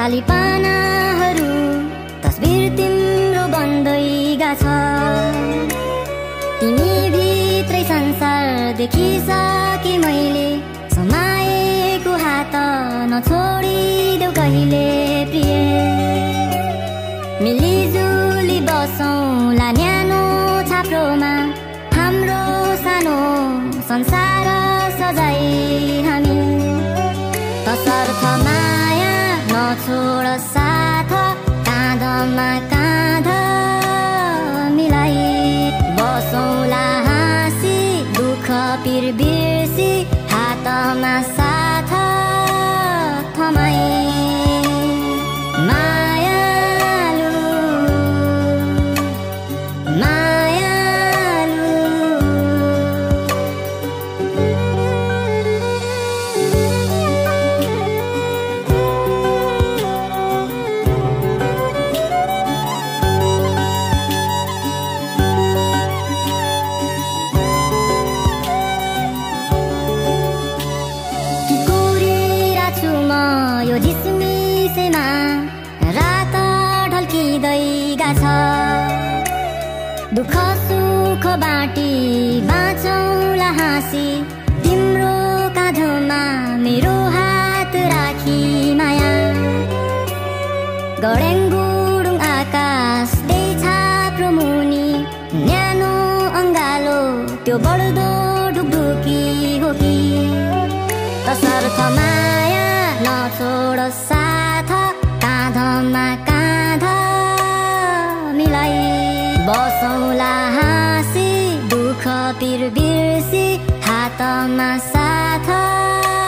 खाली पानाहरू तस्बिर तिम्रो बन्दै गाछ तिमी भित्रै संसार देखिसके मैले समाएको हात नछोडिदेऊ कहिले प्रिय मिलिजुली बसौँला न्यानो छाप्रोमा हाम्रो सानो संसार सजाई हामी तसर्थ माया नछोड साथ काँधमा काँध मिलाई बसौँला हाँसी दुःख पिर बिर्सी हातमा साथ थमाई दुःख सुख बाटी बाँचौँला हाँसी तिम्रो काँधमा मेरो हात राखी माया गडेङ गुडुङ आकाश त्यही छाप्रो मुनि न्यानो अङ्गालो त्यो बढ्दो ढुकढुकी हो कि तसर्थ माया नछोड साथ काँधमा काँध मिलाई बसौँला हाँसी दुःख पिर बिर्सी हातमा साथ